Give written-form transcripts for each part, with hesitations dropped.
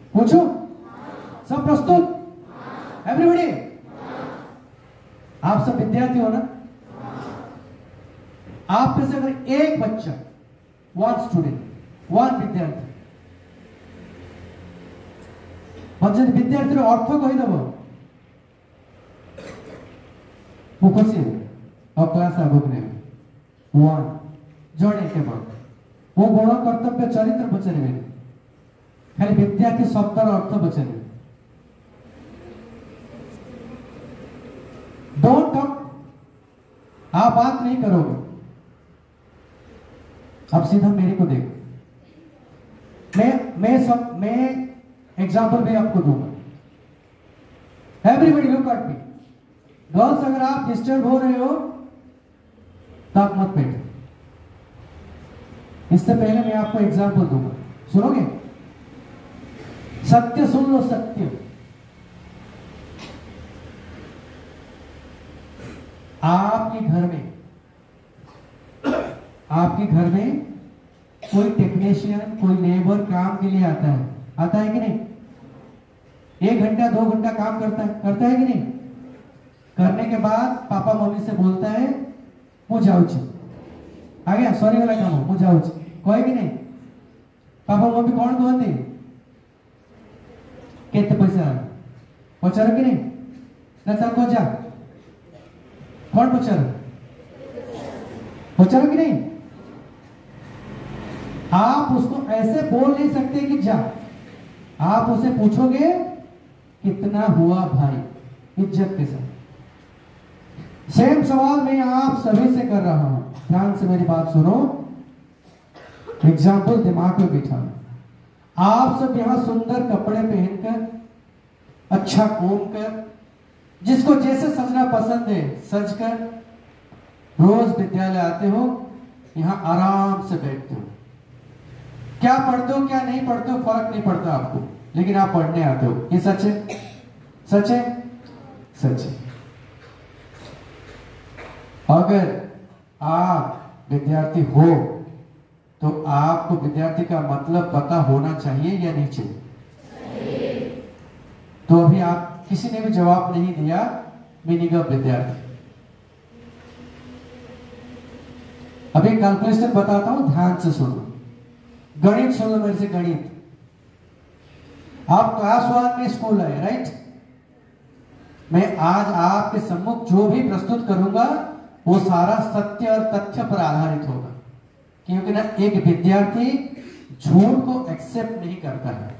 पूछो, सब प्रस्तुत? एवरीबॉडी? आप सब विद्यार्थी हो ना? आप में से अगर एक बच्चा, वन स्टूडेंट, वन विद्यार्थी विद्यार्थी अर्थ कहीदेव मु खुशी और क्लास आगे नहीं वन जड़े केवल मो गुण कर्तव्य चरित्र पचारे खाली विद्यार्थी शब्दर अर्थ पचारे डोंट टॉक आप बात नहीं करोगे अब सीधा मेरे को देखो मैं एग्जांपल भी आपको दूंगा everybody look at me girls अगर आप डिस्टर्ब हो रहे हो तो आप मत बैठो इससे पहले मैं आपको एग्जांपल दूंगा सुनोगे सत्य सुन लो सत्य आपके घर में कोई टेक्नीशियन कोई लेबर काम के लिए आता है कि नहीं 1 घंटा 2 घंटा काम करता है कि नहीं करने के बाद पापा मम्मी से बोलता है मु जाऊँ आ गया सॉरी वाला काम मु जाऊँ कहे कि नहीं पापा मम्मी कौन कहते केते पैसा पचार कि नहीं ना चल को जा कौन पचार कि नहीं आप उसको ऐसे बोल नहीं सकते कि जा आप उसे पूछोगे कितना हुआ भाई इज्जत के साथ सेम सवाल मैं आप सभी से कर रहा हूं ध्यान से मेरी बात सुनो एग्जाम्पल दिमाग में बिठा आप सब यहां सुंदर कपड़े पहनकर अच्छा घूम कर जिसको जैसे सजना पसंद है सज कर रोज विद्यालय आते हो यहां आराम से बैठते हो क्या पढ़ते हो क्या नहीं पढ़ते हो फर्क नहीं पड़ता आपको लेकिन आप पढ़ने आते हो ये सच है सच है सच है अगर आप विद्यार्थी हो तो आपको विद्यार्थी का मतलब पता होना चाहिए या नहीं चाहिए तो अभी आप किसी ने भी जवाब नहीं दिया मीनिंग ऑफ विद्यार्थी अभी कैलकुलेशन बताता हूं ध्यान से सुनो गणित सुनो मेरे से गणित आप क्लास 1 में स्कूल आए राइट मैं आज आपके सम्मुख जो भी प्रस्तुत करूंगा वो सारा सत्य और तथ्य पर आधारित होगा क्योंकि ना एक विद्यार्थी झूठ को एक्सेप्ट नहीं करता है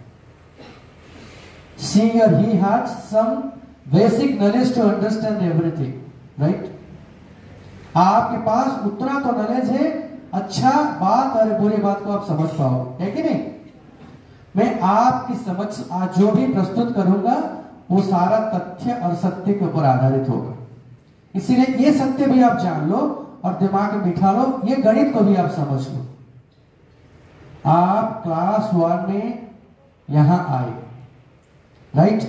she or he has some basic knowledge to understand everything right आपके पास उतना तो नॉलेज है अच्छा बात और बुरी बात को आप समझ पाओ है कि नहीं मैं आपकी समझ आज जो भी प्रस्तुत करूंगा वो सारा तथ्य और सत्य के ऊपर आधारित होगा इसीलिए ये सत्य भी आप जान लो और दिमाग में बिठा लो ये गणित को भी आप समझ लो आप क्लास 1 में यहां आए राइट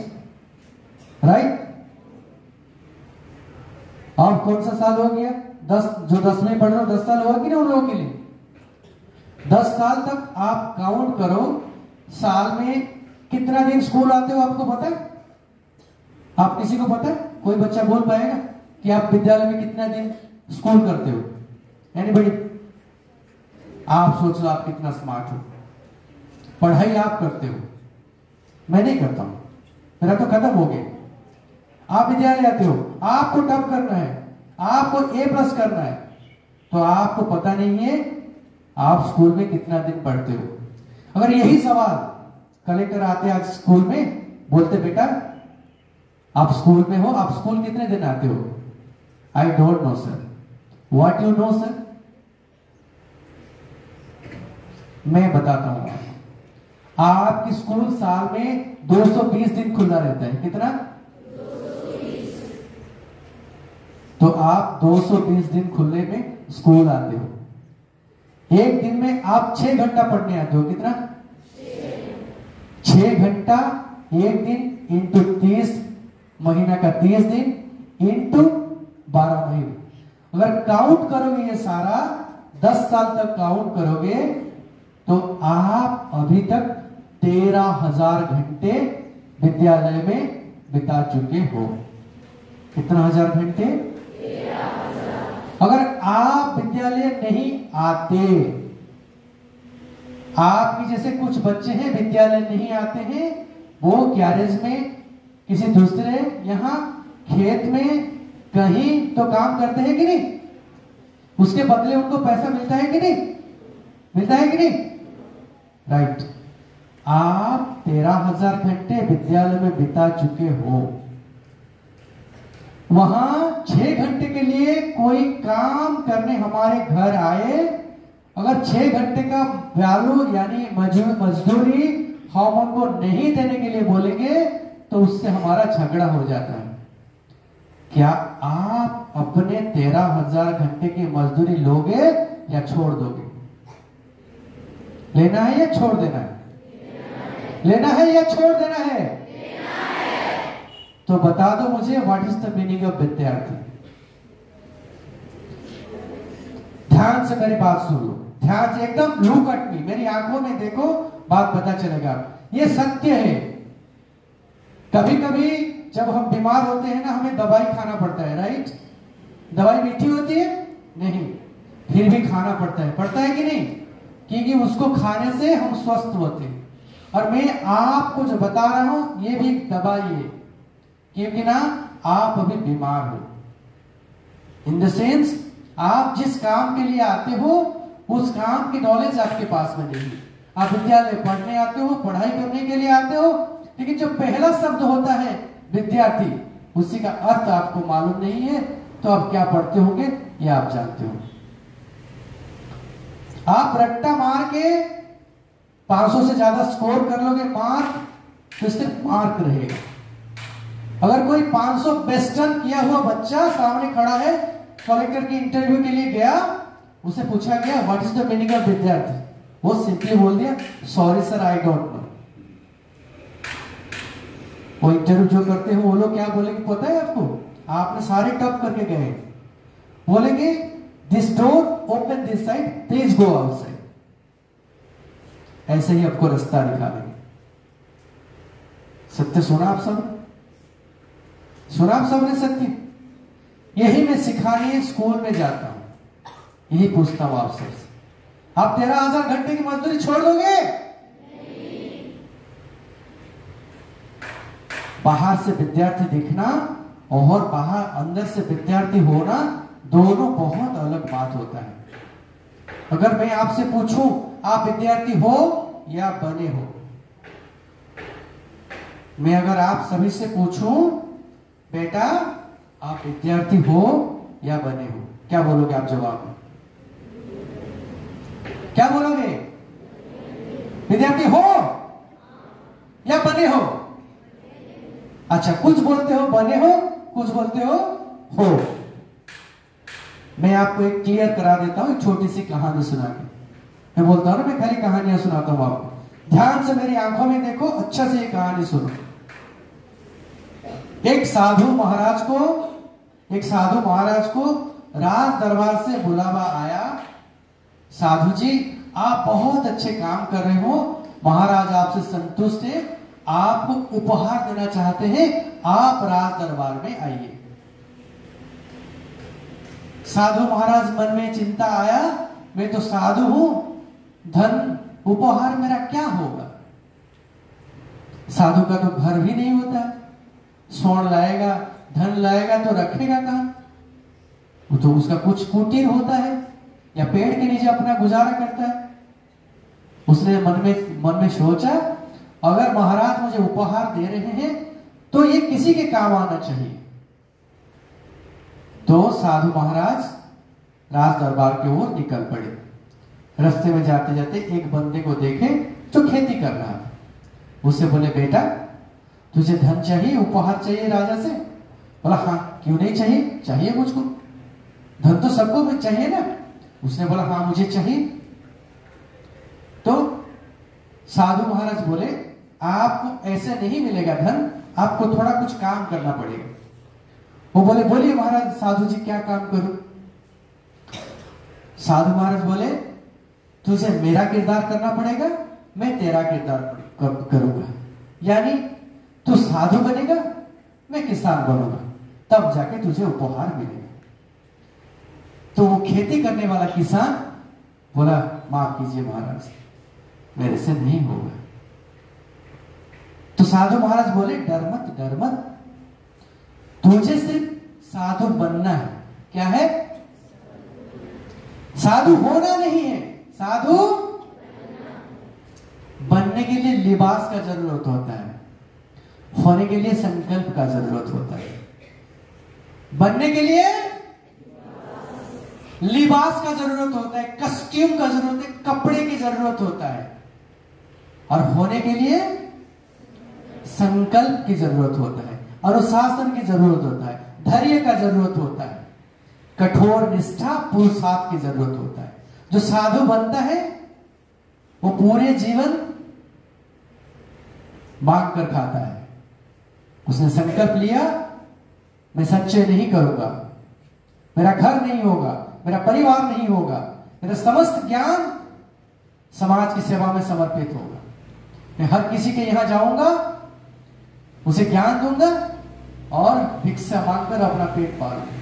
और कौन सा साल हो गया 10 जो 10 में पढ़ रहे हो 10 साल होगा कि नहीं उन लोगों के लिए 10 साल तक आप काउंट करो साल में कितना दिन स्कूल आते हो आपको पता है आप किसी को पता है कोई बच्चा बोल पाएगा कि आप विद्यालय में कितना दिन स्कूल करते हो एनीबॉडी आप सोच लो आप कितना स्मार्ट हो पढ़ाई आप करते हो मैं नहीं करता हूं मेरा तो खत्म हो गया आप विद्यालय आते हो आपको टॉप करना है आपको A+ करना है तो आपको पता नहीं है आप स्कूल में कितना दिन पढ़ते हो अगर यही सवाल कलेक्टर आते आज स्कूल में बोलते बेटा आप स्कूल में हो आप स्कूल कितने दिन आते हो I don't know sir what you know sir मैं बताता हूं आपकी स्कूल साल में 220 दिन खुला रहता है कितना तो आप 220 दिन खुले में स्कूल आते हो एक दिन में आप 6 घंटा पढ़ने आते हो कितना 6 घंटा एक दिन इंटू 30 महीना का 30 दिन इंटू 12 महीने अगर काउंट करोगे ये सारा 10 साल तक काउंट करोगे तो आप अभी तक 13,000 घंटे विद्यालय में बिता चुके हो। कितना हजार घंटे? 13,000। अगर आप विद्यालय नहीं आते, आपकी जैसे कुछ बच्चे हैं विद्यालय नहीं आते हैं, वो गैरेज में, किसी दूसरे यहाँ खेत में कहीं तो काम करते हैं कि नहीं? उसके बदले उनको पैसा मिलता है कि नहीं? मिलता है कि नहीं? राइट। आप 13,000 घंटे विद्यालय में बिता चुके हो। वहां 6 घंटे के लिए कोई काम करने हमारे घर आए, अगर 6 घंटे का वैल्यू यानी मजदूरी हम उनको नहीं देने के लिए बोलेंगे तो उससे हमारा झगड़ा हो जाता है। क्या आप अपने 13,000 घंटे की मजदूरी लोगे या छोड़ दोगे? लेना है या छोड़ देना है? लेना है या छोड़ देना है? तो बता दो मुझे, what is the meaning of vidyarthi? ध्यान से मेरी बात सुन लो, ध्यान से एकदम लुक एट मी, मेरी आंखों में देखो, बात पता चलेगा। ये सत्य है। कभी कभी जब हम बीमार होते हैं ना, हमें दवाई खाना पड़ता है, राइट? दवाई मीठी होती है? नहीं, फिर भी खाना पड़ता है कि नहीं? क्योंकि उसको खाने से हम स्वस्थ होते हैं। और मैं आपको जो बता रहा हूं ये भी दवाई है, क्योंकि ना आप अभी बीमार हो। इन द सेंस, आप जिस काम के लिए आते हो उस काम की नॉलेज आपके पास में नहीं। आप विद्यालय पढ़ने आते हो, पढ़ाई करने के लिए आते हो, लेकिन जो पहला शब्द होता है विद्यार्थी, उसी का अर्थ आपको मालूम नहीं है, तो आप क्या पढ़ते होंगे ये आप जानते हो। आप रट्टा मार के 500 से ज्यादा स्कोर कर लोगे मार्क, तो सिर्फ मार्क रहेगा। अगर कोई 500 वेस्टर्न किया हुआ बच्चा सामने खड़ा है, कलेक्टर की इंटरव्यू के लिए गया, उसे पूछा गया what is the meaning of vidyarthi, वो सिंपली बोल दिया sorry sir I don't know. वो इंटरव्यू जो करते हैं वो लोग क्या बोलेंगे पता है आपको? आपने सारे टप करके गए, बोलेंगे this door open this side, please go outside. ऐसे ही आपको रास्ता दिखा देंगे। सत्य सुना आप सब? सुना आप सबने सत्य? यही मैं सिखाने स्कूल में जाता हूं, यही पूछता हूं आप सबसे, आप 13,000 घंटे की मजदूरी छोड़ दोगे? बाहर से विद्यार्थी दिखना और बाहर अंदर से विद्यार्थी होना दोनों बहुत अलग बात होता है। अगर मैं आपसे पूछूं आप विद्यार्थी हो या बने हो, मैं अगर आप सभी से पूछूं बेटा आप विद्यार्थी हो या बने हो, क्या बोलोगे आप जवाब में? क्या बोलोगे? विद्यार्थी हो या बने हो? अच्छा, कुछ बोलते हो बने हो, कुछ बोलते हो। मैं आपको एक क्लियर करा देता हूं, एक छोटी सी कहानी सुना के। मैं बोलता हूं ना, मैं खाली कहानियां सुनाता हूं आपको। ध्यान से मेरी आंखों में देखो, अच्छा से ये कहानी सुनो। एक साधु महाराज को राज दरबार से बुलावा आया। साधु जी आप बहुत अच्छे काम कर रहे हो, महाराज आपसे संतुष्ट है, आपको उपहार देना चाहते हैं, आप राज दरबार में आइए। साधु महाराज मन में चिंता आया, मैं तो साधु हूं, धन उपहार मेरा क्या होगा? साधु का तो घर भी नहीं होता, स्वर्ण लाएगा धन लाएगा तो रखेगा कहां? वो तो उसका कुछ कुटीर होता है या पेड़ के नीचे अपना गुजारा करता है। उसने मन में सोचा अगर महाराज मुझे उपहार दे रहे हैं तो ये किसी के काम आना चाहिए। तो साधु महाराज राज दरबार की ओर निकल पड़े। रास्ते में जाते जाते एक बंदे को देखे जो खेती कर रहा था। उससे बोले बेटा तुझे धन चाहिए, उपहार चाहिए राजा से? बोला हाँ, क्यों नहीं चाहिए? चाहिए मुझको, धन तो सबको भी चाहिए ना। उसने बोला हाँ मुझे चाहिए। तो साधु महाराज बोले आपको ऐसे नहीं मिलेगा धन, आपको थोड़ा कुछ काम करना पड़ेगा। वो बोले बोलिए महाराज, साधु जी क्या काम करूं? साधु महाराज बोले तुझे मेरा किरदार करना पड़ेगा, मैं तेरा किरदार करूं। करूंगा। यानी तू साधु बनेगा, मैं किसान बनूंगा, तब जाके तुझे उपहार मिलेगा। तो वो खेती करने वाला किसान बोला, माफ कीजिए महाराज, मेरे से नहीं होगा। तो साधु महाराज बोले, डर मत, डर मत, तुझे सिर्फ साधु बनना है। क्या है? साधु होना नहीं है, साधु बनने के लिए लिबास का जरूरत होता है, होने के लिए संकल्प का जरूरत होता है। बनने के लिए लिबास का जरूरत होता है, कस्ट्यूम का जरूरत है, कपड़े की जरूरत होता है, और होने के लिए संकल्प की जरूरत होता है, अनुशासन की जरूरत होता है, धैर्य का जरूरत होता है, कठोर निष्ठा पुरुषार्थ की जरूरत होता है। जो साधु बनता है वो पूरे जीवन मांग कर खाता है। उसने संकल्प लिया, मैं सच्चे नहीं करूंगा, मेरा घर नहीं होगा, मेरा परिवार नहीं होगा, मेरा समस्त ज्ञान समाज की सेवा में समर्पित होगा, मैं हर किसी के यहां जाऊंगा, उसे ज्ञान दूंगा और भिक्षा मांगकर अपना पेट पालूंगा।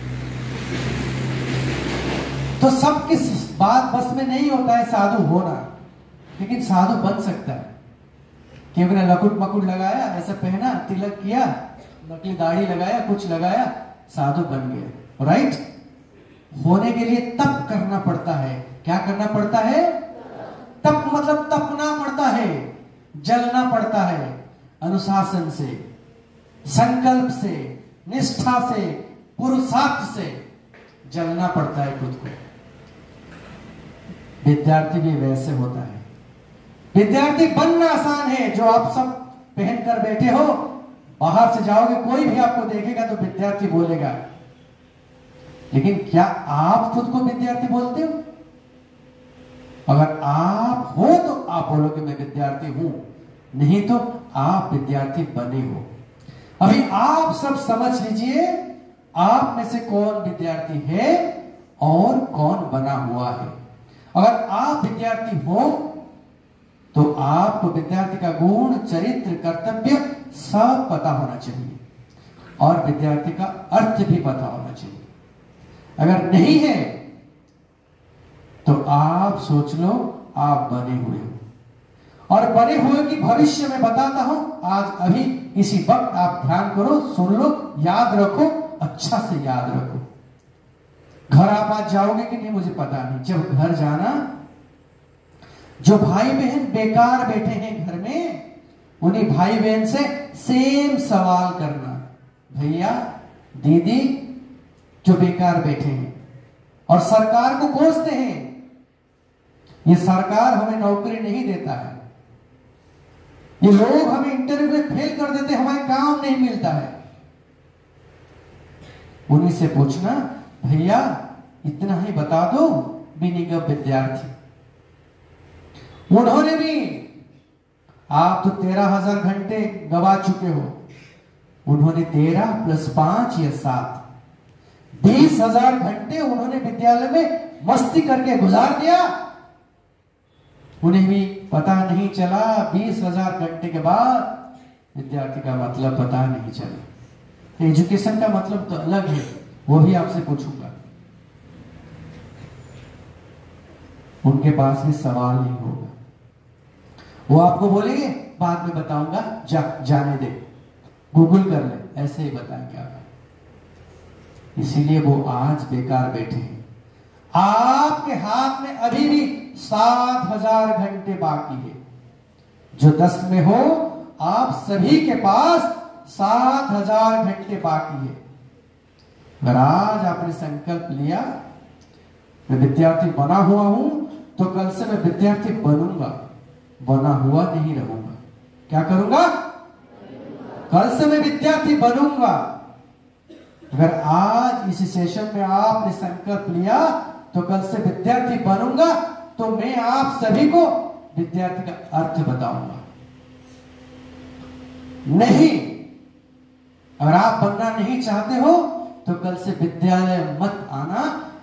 तो सब किस बात बस में नहीं होता है साधु होना, लेकिन साधु बन सकता है। क्योंकि ने लकुट मकुट लगाया, ऐसा पहना, तिलक किया, नकली दाढ़ी लगाया, कुछ लगाया, साधु बन गया। राइट? होने के लिए तप करना पड़ता है। क्या करना पड़ता है? तप मतलब तपना पड़ता है, जलना पड़ता है, अनुशासन से, संकल्प से, निष्ठा से, पुरुषार्थ से जलना पड़ता है खुद को। विद्यार्थी भी वैसे होता है। विद्यार्थी बनना आसान है, जो आप सब पहन कर बैठे हो, बाहर से जाओगे कोई भी आपको देखेगा तो विद्यार्थी बोलेगा, लेकिन क्या आप खुद को विद्यार्थी बोलते हो? अगर आप हो तो आप बोलोगे मैं विद्यार्थी हूं, नहीं तो आप विद्यार्थी बने हो। अभी आप सब समझ लीजिए, आप में से कौन विद्यार्थी है और कौन बना हुआ है। अगर आप विद्यार्थी हो तो आपको विद्यार्थी का गुण, चरित्र, कर्तव्य सब पता होना चाहिए, और विद्यार्थी का अर्थ भी पता होना चाहिए। अगर नहीं है तो आप सोच लो आप बने हुए हो, और बने हुए की भविष्य में बताता हूं। आज अभी इसी वक्त आप ध्यान करो, सुन लो, याद रखो, अच्छा से याद रखो। घर आप आज जाओगे कि नहीं मुझे पता नहीं। जब घर जाना, जो भाई बहन बेकार बैठे हैं घर में, उन्हीं भाई बहन से सेम सवाल करना, भैया दीदी जो बेकार बैठे हैं और सरकार को कोसते हैं, ये सरकार हमें नौकरी नहीं देता है, ये लोग हमें इंटरव्यू में फेल कर देते, हमें काम नहीं मिलता है। उन्हीं से पूछना, भैया इतना ही बता दो, बिनिगम विद्यार्थी। उन्होंने भी, आप तो 13,000 घंटे गवा चुके हो, उन्होंने 13 + 5 या 7, 20,000 घंटे उन्होंने विद्यालय में मस्ती करके गुजार दिया। उन्हें भी पता नहीं चला, 20,000 घंटे के बाद विद्यार्थी का मतलब पता नहीं चला। एजुकेशन का मतलब तो अलग है, वो भी आपसे पूछूंगा। उनके पास भी सवाल नहीं होगा, वो आपको बोलेंगे बाद में बताऊंगा, जाने दे, गूगल कर ले, ऐसे ही बताएंगे आप। इसीलिए वो आज बेकार बैठे हैं। आपके हाथ में अभी भी 7,000 घंटे बाकी है। जो 10 में हो, आप सभी के पास 7,000 घंटे बाकी है। अगर आज आपने संकल्प लिया, मैं विद्यार्थी बना हुआ हूं, तो कल से मैं विद्यार्थी बनूंगा, बना हुआ नहीं रहूंगा। क्या करूंगा? कल से मैं विद्यार्थी बनूंगा। अगर आज इस सेशन में आपने संकल्प लिया तो कल से विद्यार्थी बनूंगा, तो मैं आप सभी को विद्यार्थी का अर्थ बताऊंगा। नहीं, अगर आप बनना नहीं चाहते हो तो कल से विद्यालय मत आना,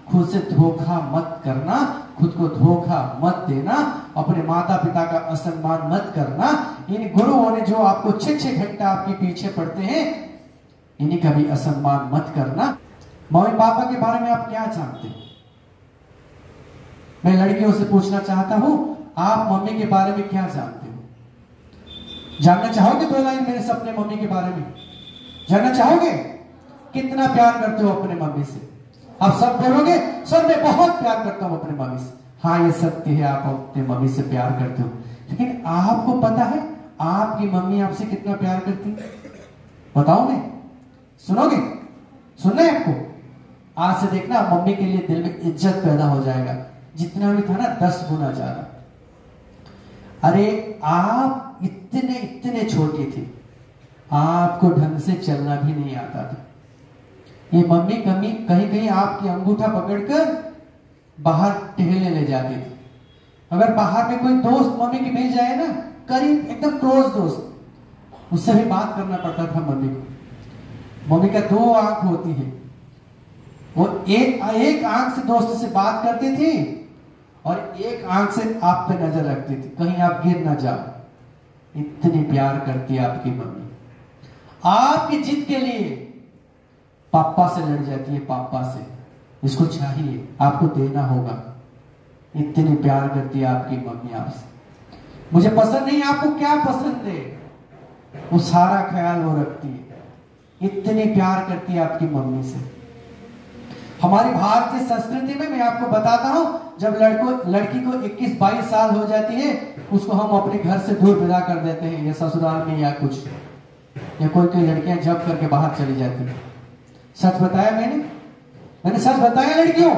खुद से धोखा मत करना, खुद को धोखा मत देना, अपने माता पिता का असम्मान मत करना। इन गुरुओं ने जो आपको 6-6 घंटा आपके पीछे पड़ते हैं, इन्हें कभी असम्मान मत करना। मम्मी पापा के बारे में आप क्या जानते हैं? मैं लड़कियों से पूछना चाहता हूं, आप मम्मी के बारे में क्या जानते हो? जानना चाहोगे 2 लाइन मेरे से अपने मम्मी के बारे में? जानना चाहोगे? कितना प्यार करते हो अपने मम्मी से? आप सब बोलोगे, सर मैं बहुत प्यार करता हूं अपने मम्मी से। हाँ, ये सत्य है, आप अपने मम्मी से प्यार करते हो, लेकिन आपको पता है आपकी मम्मी आपसे कितना प्यार करती है? बताओ मैं, सुनोगे? सुनना है आपको? आज से देखना, मम्मी के लिए दिल में इज्जत पैदा हो जाएगा, जितना भी था ना 10 गुना ज्यादा। अरे आप इतने इतने छोटे थे, आपको ढंग से चलना भी नहीं आता था। ये मम्मी कहीं कहीं आपकी अंगूठा पकड़कर बाहर टहलने ले जाती थी। अगर बाहर में कोई दोस्त मम्मी की मिल जाए ना, करीब एकदम क्लोज दोस्त, उससे भी बात करना पड़ता था मम्मी को। मम्मी का 2 आंख होती है, वो एक आंख से दोस्त से बात करती थी और एक आंख से आप पे नजर रखती थी, कहीं आप गिर ना जाओ। इतनी प्यार करती है आपकी मम्मी। आपकी जिद के लिए पापा से लड़ जाती है, पापा से, इसको चाहिए, आपको देना होगा। इतनी प्यार करती है आपकी मम्मी आपसे। मुझे पसंद नहीं, आपको क्या पसंद है, वो सारा ख्याल वो रखती है। इतनी प्यार करती है आपकी मम्मी से। हमारी भारतीय संस्कृति में मैं आपको बताता हूं, जब लड़की को 21-22 साल हो जाती है, उसको हम अपने घर से दूर विदा कर देते हैं, या ससुराल में या कुछ, या कोई लड़कियां जब करके बाहर चली जाती है। सच बताया मैंने सच बताया लड़कियों?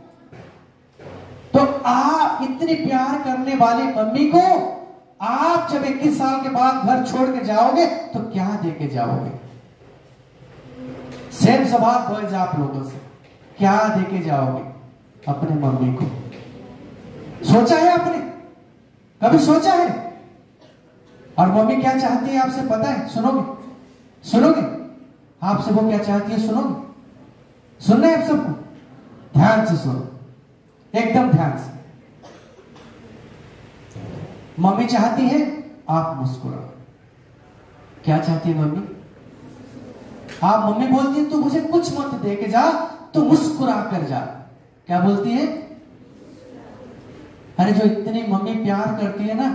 तो आप इतनी प्यार करने वाली मम्मी को आप जब 21 साल के बाद घर छोड़ के जाओगे तो क्या दे के जाओगे? सेम सवाल बॉयज आप लोगों से, क्या दे के जाओगे अपने मम्मी को? सोचा है आपने? कभी सोचा है? और मम्मी क्या चाहती है आपसे पता है? सुनोगे आपसे वो क्या चाहती है? सुनोगे? सुनना है आप सबको? ध्यान से सुनो, एकदम ध्यान से। मम्मी चाहती है आप मुस्कुराओ। क्या चाहती है मम्मी? आप मम्मी बोलती है तू मुझे कुछ मत दे के जा, तू मुस्कुरा कर जा। क्या बोलती है? अरे जो इतनी मम्मी प्यार करती है ना,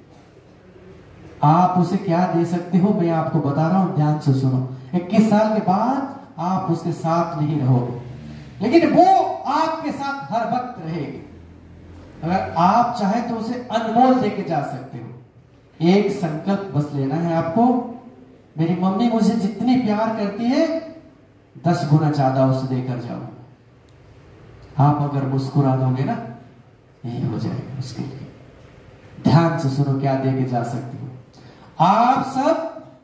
आप उसे क्या दे सकते हो मैं आपको बता रहा हूं, ध्यान से सुनो। 21 साल के बाद आप उसके साथ नहीं रहोगे, लेकिन वो आपके साथ हर वक्त रहेगी। अगर आप चाहे तो उसे अनमोल देके जा सकते हो। एक संकल्प बस लेना है आपको, मेरी मम्मी मुझे जितनी प्यार करती है 10 गुना ज्यादा उसे देकर जाओ। आप अगर मुस्कुरा दोगे ना, यही हो जाएगा उसके लिए। ध्यान से सुनो, क्या देके जा सकती हो। आप सब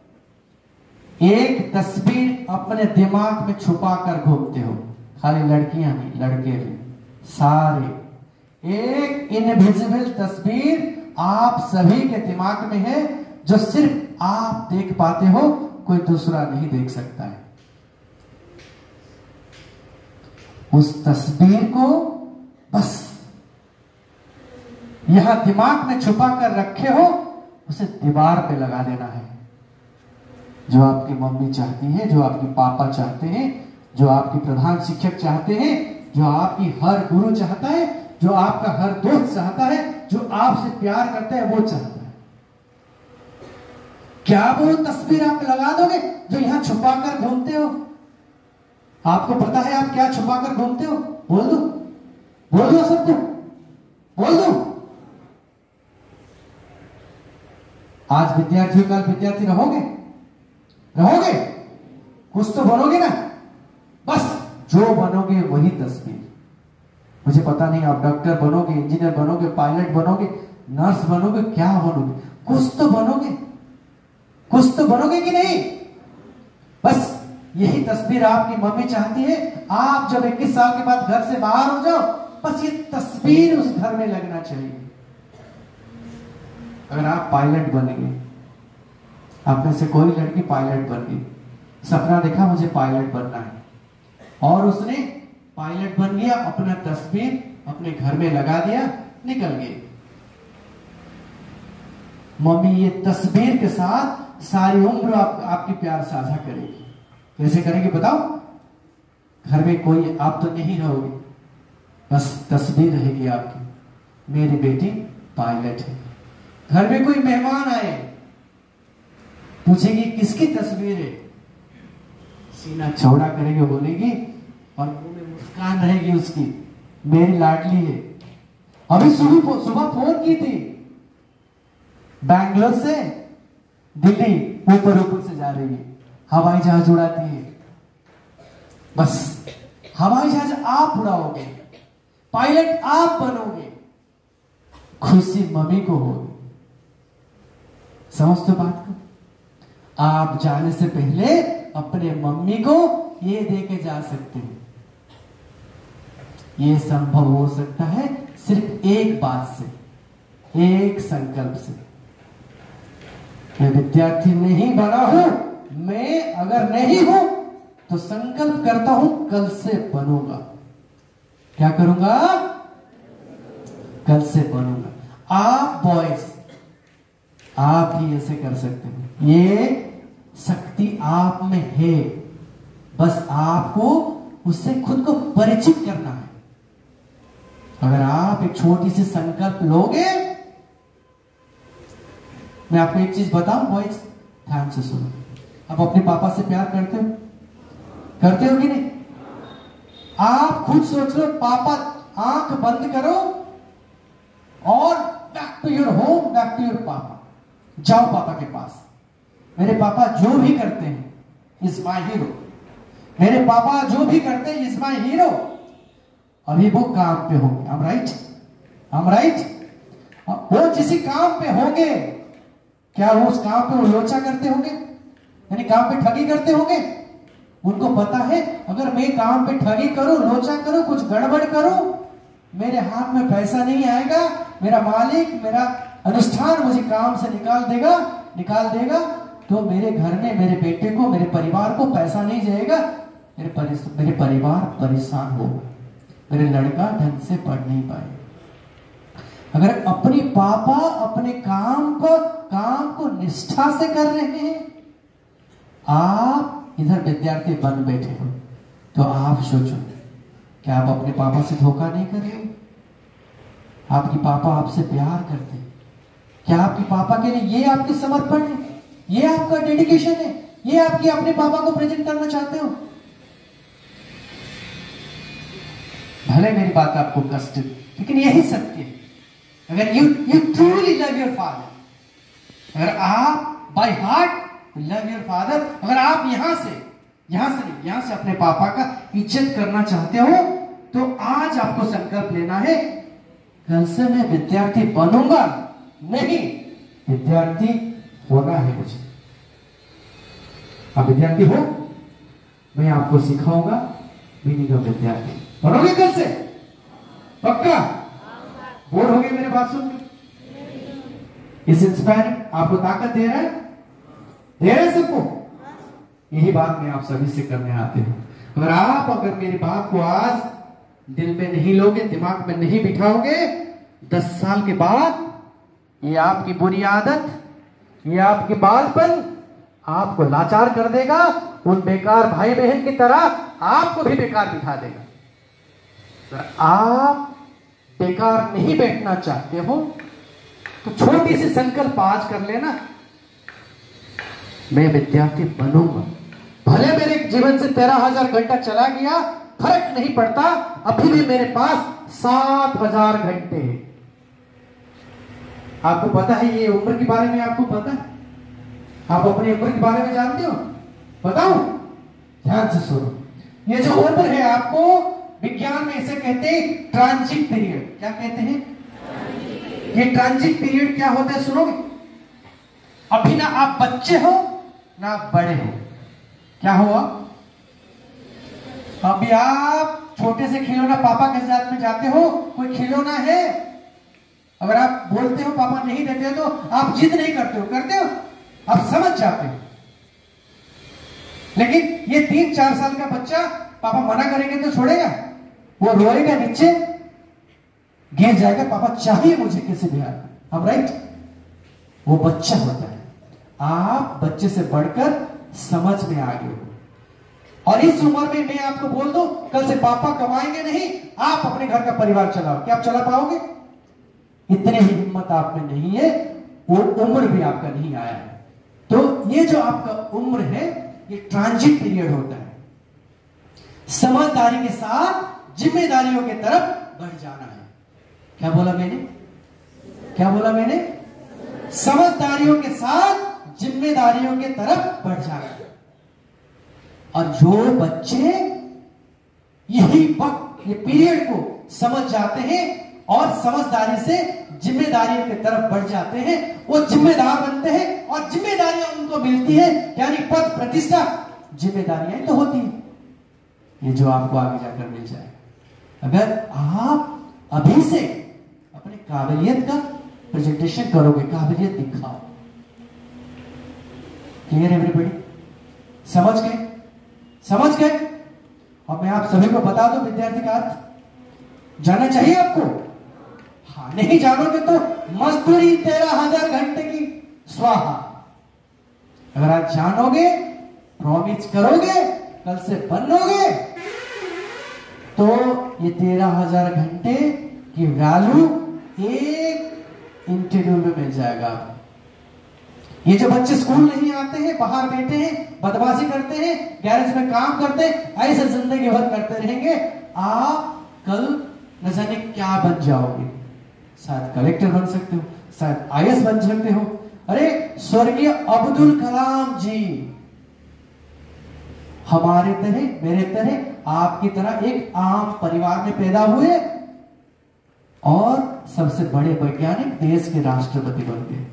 एक तस्वीर अपने दिमाग में छुपा कर घूमते हो, खाली लड़कियां नहीं, लड़के भी, सारे। एक इनविजिबल तस्वीर आप सभी के दिमाग में है, जो सिर्फ आप देख पाते हो, कोई दूसरा नहीं देख सकता है। उस तस्वीर को बस यहां दिमाग में छुपा कर रखे हो, उसे दीवार पे लगा देना है। जो आपकी मम्मी चाहती है, जो आपके पापा चाहते हैं, जो आपके प्रधान शिक्षक चाहते हैं, जो आपकी हर गुरु चाहता है, जो आपका हर दोस्त चाहता है, जो आपसे प्यार करता है, वो चाहता है। क्या वो तस्वीर आप लगा दोगे जो यहां छुपा कर घूमते हो? आपको पता है आप क्या छुपा कर घूमते हो? बोल दो सबको, बोल दो। आज विद्यार्थी, कल विद्यार्थी रहोगे? कुछ तो बनोगे ना। बस जो बनोगे वही तस्वीर। मुझे पता नहीं आप डॉक्टर बनोगे, इंजीनियर बनोगे, पायलट बनोगे, नर्स बनोगे, क्या बनोगे, कुछ तो बनोगे कि नहीं? बस यही तस्वीर आपकी मम्मी चाहती है। आप जब 21 साल के बाद घर से बाहर हो जाओ, बस ये तस्वीर उस घर में लगना चाहिए। अगर आप पायलट बन गए, आप में से कोई लड़की पायलट बन गई, सपना देखा मुझे पायलट बनना है, और उसने पायलट बन गया, अपना तस्वीर अपने घर में लगा दिया, निकल गए। मम्मी ये तस्वीर के साथ सारी उम्र आपकी प्यार साझा करेगी। कैसे करेगी बताओ? घर में कोई आप तो नहीं रहोगे, बस तस्वीर रहेगी आपकी, मेरी बेटी पायलट है। घर में कोई मेहमान आए, पूछेगी किसकी तस्वीर है, सीना चौड़ा करेगी, बोलेगी और मुंह में मुस्कान रहेगी उसकी, मेरी लाडली है। अभी सुबह फोन की थी, बैंगलोर से दिल्ली ऊपर से जा रही है, हवाई जहाज उड़ाती है। बस हवाई जहाज आप उड़ाओगे, पायलट आप बनोगे, खुशी मम्मी को होगी। समझ तो बात को? आप जाने से पहले अपने मम्मी को ये देके जा सकते हैं। ये संभव हो सकता है सिर्फ एक बात से, एक संकल्प से। मैं विद्यार्थी नहीं बना हूं, मैं अगर नहीं हूं तो संकल्प करता हूं कल से बनूंगा। क्या करूंगा? कल से बनूंगा। आप बॉयज, आप भी ऐसे कर सकते हैं। ये शक्ति आप में है, बस आपको उससे खुद को परिचित करना है। अगर आप एक छोटी सी संकल्प लोगे, मैं आपको एक चीज बताऊं बॉयज, ध्यान से सुनो। आप अपने पापा से प्यार करते हो? करते हो कि नहीं? आप खुद सोच लो, पापा आंख बंद करो और back to your home, back to your papa. जाओ पापा के पास। मेरे पापा जो भी करते हैं इज माई हीरो। मेरे पापा जो भी करते हैं इज माई हीरो। अभी वो काम पे होंगे, I'm right? I'm right? वो जिस काम पे होंगे, क्या वो उस काम पे वो लोचा करते होंगे, यानी काम पे ठगी करते होंगे? उनको पता है अगर मैं काम पे ठगी करूं, लोचा करूं, कुछ गड़बड़ करूं, मेरे हाथ में पैसा नहीं आएगा, मेरा मालिक, मेरा अनुष्ठान मुझे काम से निकाल देगा, तो मेरे घर में मेरे बेटे को, मेरे परिवार को पैसा नहीं जाएगा, मेरे परिवार परेशान होगा, मेरे लड़का ढंग से पढ़ नहीं पाए। अगर अपने पापा अपने काम को निष्ठा से कर रहे हैं, आप इधर विद्यार्थी बन बैठे हो, तो आप सोचो क्या आप अपने पापा से धोखा नहीं कर रहे हो? आपकी पापा आपसे प्यार करते हैं। क्या आपके पापा के लिए ये आपके समर्पण है, ये आपका डेडिकेशन है, ये आपके अपने पापा को प्रेजेंट करना चाहते हो? भले मेरी बात आपको कष्ट, लेकिन यही सत्य है। अगर you truly love your father, अगर आप by heart love your father, अगर आप यहां से अपने पापा का इज्जत करना चाहते हो, तो आज आपको संकल्प लेना है, कल से मैं विद्यार्थी बनूंगा नहीं, विद्यार्थी होना है मुझे। आप विद्यार्थी हो, मैं आपको सिखाऊंगा मीनिंग ऑफ विद्यार्थी। बनोगे कल से? पक्का? बोर हो गए मेरे बात सुन के? इस इंस्पायर आपको ताकत दे रहा है सबको? यही बात मैं आप सभी से करने आते हूं। अगर मेरी बात को आज दिल में नहीं लोगे, दिमाग में नहीं बिठाओगे, 10 साल के बाद ये आपकी बुरी आदत, ये आपकी बालपन आपको लाचार कर देगा, उन बेकार भाई बहन की तरह आपको भी बेकार बिठा देगा। आप बेकार नहीं बैठना चाहते हो तो छोटी सी संकल्प आज कर लेना, मैं विद्यार्थी बनूंगा। भले मेरे जीवन से 13,000 घंटा चला गया, फर्क नहीं पड़ता, अभी भी मेरे पास 7,000 घंटे हैं। आपको पता है ये उम्र के बारे में? आपको पता है? आप अपनी उम्र के बारे में जानते हो? बताओ, ध्यान से सुनो। ये जो उम्र है, आपको विज्ञान में इसे कहते हैं ट्रांजिट पीरियड। क्या कहते हैं? ये ट्रांजिट पीरियड क्या होता है सुनोगे? अभी ना आप बच्चे हो ना आप बड़े हो। क्या हुआ? अभी आप छोटे से खिलौना पापा के साथ में जाते हो, कोई खिलौना है, अगर आप बोलते हो पापा नहीं देते हो, तो आप जिद नहीं करते हो, आप समझ जाते हो। लेकिन ये 3-4 साल का बच्चा पापा मना करेंगे तो छोड़ेगा? वो रोएगा नीचे, गिर जाएगा, पापा चाहिए मुझे किसी भी हाल में। अब राइट, वो बच्चा होता है। आप बच्चे से बढ़कर समझ में आ गए हो। और इस उम्र में मैं आपको बोल दूं, कल से पापा कमाएंगे नहीं, आप अपने घर का परिवार चलाओ, क्या आप चला पाओगे? इतनी ही हिम्मत आप में नहीं है, वो उम्र भी आपका नहीं आया है। तो ये जो आपका उम्र है, ये ट्रांजिट पीरियड होता है। समझदारी के साथ जिम्मेदारियों की तरफ बढ़ जाना है। क्या बोला मैंने? क्या बोला मैंने? समझदारियों के साथ जिम्मेदारियों की तरफ बढ़ जाना है। और जो बच्चे यही वक्त, ये पीरियड को समझ जाते हैं और समझदारी से जिम्मेदारियों की तरफ बढ़ जाते हैं, वो जिम्मेदार बनते हैं और जिम्मेदारियां उनको मिलती है, यानी पद प्रतिष्ठा, जिम्मेदारियां तो होती हैं, ये जो आपको आगे जाकर मिल जाए। अगर आप अभी से अपने काबिलियत का प्रेजेंटेशन करोगे, काबिलियत दिखाओ। Clear everybody? समझ गए? समझ गए? और मैं आप सभी को बता दूं विद्यार्थी का अर्थ जाना चाहिए आपको। हाँ, नहीं जानोगे तो मजदूरी 13,000 घंटे की स्वाहा। अगर आज जानोगे, प्रॉमिस करोगे, कल से बनोगे, तो ये 13,000 घंटे की वैल्यू एक इंटरव्यू में मिल जाएगा। ये जो बच्चे स्कूल नहीं आते हैं, बाहर बैठे हैं, बदमाशी करते हैं, गैरेज में काम करते हैं, ऐसे जिंदगी भर करते रहेंगे, आप कल न जाने क्या बन जाओगे। शायद कलेक्टर बन सकते हो, शायद आईएएस बन सकते हो। अरे स्वर्गीय अब्दुल कलाम जी हमारे तरह, मेरे तरह, आपकी तरह एक आम परिवार में पैदा हुए और सबसे बड़े वैज्ञानिक, देश के राष्ट्रपति बन गए।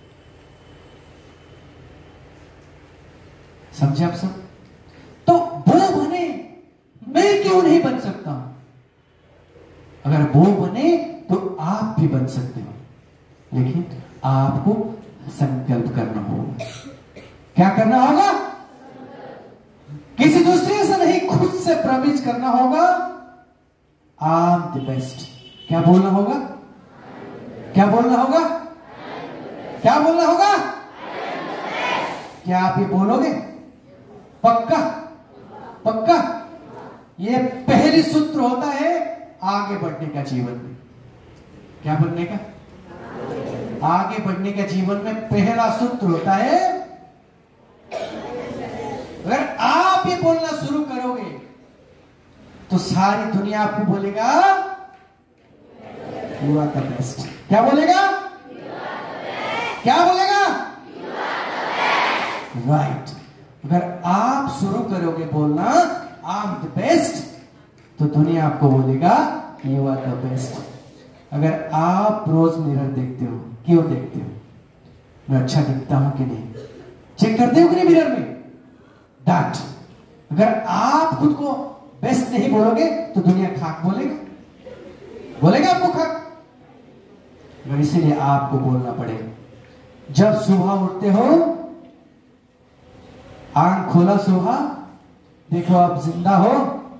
समझे आप सब? तो वो बने, मैं क्यों नहीं बन सकता? अगर वो बने तो आप भी बन सकते हो, लेकिन आपको संकल्प करना होगा। क्या करना होगा? किसी दूसरे से नहीं, खुद से प्रॉमिस करना होगा, आई एम द बेस्ट। क्या बोलना होगा? क्या बोलना होगा? क्या बोलना होगा? क्या आप ये बोलोगे? पक्का? पक्का? ये पहली सूत्र होता है आगे बढ़ने का जीवन में। क्या बनने का? आगे बढ़ने का जीवन में पहला सूत्र होता है, अगर आप ये बोलना शुरू करोगे तो सारी दुनिया आपको बोलेगा यू आर द बेस्ट। क्या बोलेगा? क्या बोलेगा? राइट। अगर आप शुरू करोगे बोलना आई एम द बेस्ट, तो दुनिया आपको बोलेगा यू आर द बेस्ट। अगर आप रोज मिरर देखते हो, क्यों देखते हो? मैं अच्छा दिखता हूं कि नहीं? चेक करते हो कि नहीं मिरर में? दैट। अगर आप खुद को बेस्ट नहीं बोलोगे तो दुनिया खाक बोलेगा, बोलेगा आपको खाक। अगर इसीलिए आपको बोलना पड़ेगा। जब सुबह उठते हो, आंख खोला सुबह, देखो आप जिंदा हो,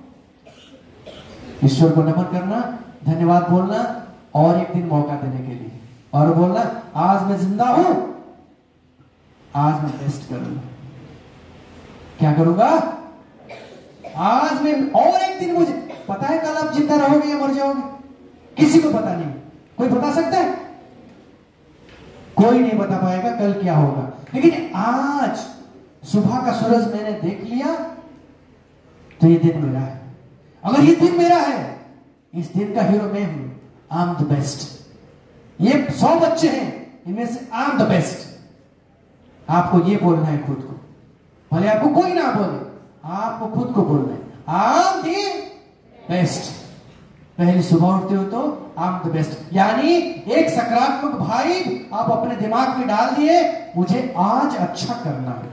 ईश्वर को नमन करना, धन्यवाद बोलना और एक दिन मौका देने के लिए, और बोलना आज मैं जिंदा हूं, आज मैं बेस्ट करूंगा। क्या करूंगा? आज मैं, और एक दिन, मुझे पता है कल आप जिंदा रहोगे या मर जाओगे, किसी को पता नहीं। कोई बता सकता है? कोई नहीं बता पाएगा कल क्या होगा। लेकिन आज सुबह का सूरज मैंने देख लिया तो ये दिन मेरा है। अगर ये दिन मेरा है, इस दिन का हीरो मैं हूं, आई एम द बेस्ट। ये 100 बच्चे हैं, इनमें से आई एम द बेस्ट। आपको ये बोलना है खुद को, भले आपको कोई ना बोले, आपको खुद को बोलना है आई एम द बेस्ट। पहली सुबह उठते हो तो आई एम द बेस्ट, यानी एक सकारात्मक भाई आप अपने दिमाग में डाल दिए, मुझे आज अच्छा करना है।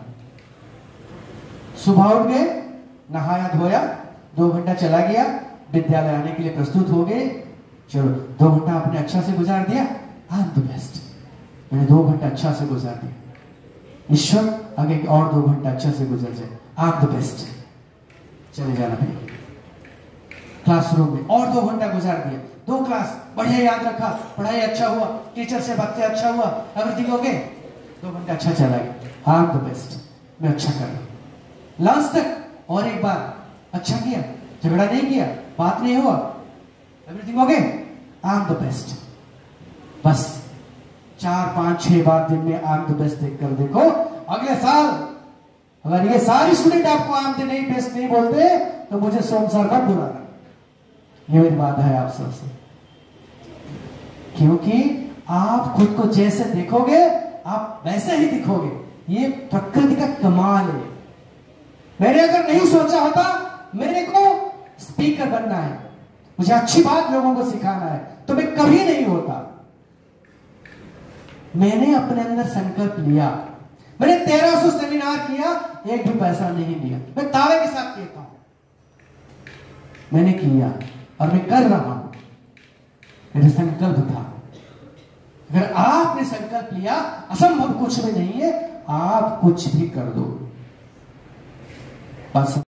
सुबह उठ गए, नहाया धोया, 2 घंटा चला गया, विद्यालय आने के लिए प्रस्तुत हो गए, चलो 2 घंटा आपने अच्छा से गुजार दिया, आई एम द बेस्ट, मैंने 2 घंटा अच्छा से गुजार दिया। ईश्वर आगे और 2 घंटा अच्छा से गुजर जाए, आई एम द बेस्ट। चले जाना भाई, क्लासरूम में और 2 घंटा गुजार दिया, 2 क्लास बढ़िया याद रखा, पढ़ाई अच्छा हुआ, टीचर से बातें अच्छा हुआ, एवरीथिंग ओके, 2 घंटा अच्छा चला गया, आई एम द बेस्ट, मैं अच्छा कर रहा हूं। लास्ट तक और एक बार अच्छा किया, झगड़ा नहीं किया, बात नहीं हुआ, everything okay, I am the best. बस 4, 5, 6 बार दिन में आई एम द बेस्ट देखकर देखो, अगले साल अगर ये सारे स्टूडेंट आपको आई एम द नहीं बेस्ट नहीं बोलते तो मुझे सोम सर का बुलाना। ये मेरी बात है आप सबसे, क्योंकि आप खुद को जैसे देखोगे आप वैसे ही दिखोगे। ये प्रकृति का कमाल है। मैंने अगर नहीं सोचा होता मेरे को स्पीकर बनना है, मुझे अच्छी बात लोगों को सिखाना है, तो मैं कभी नहीं होता। मैंने अपने अंदर संकल्प लिया, मैंने 1300 सेमिनार किया, एक भी पैसा नहीं दिया, मैं दावे के साथ कहता हूं मैंने किया और मैं कर रहा हूं, मेरा संकल्प था। अगर आपने संकल्प लिया, असंभव कुछ भी नहीं है, आप कुछ भी कर दो बस।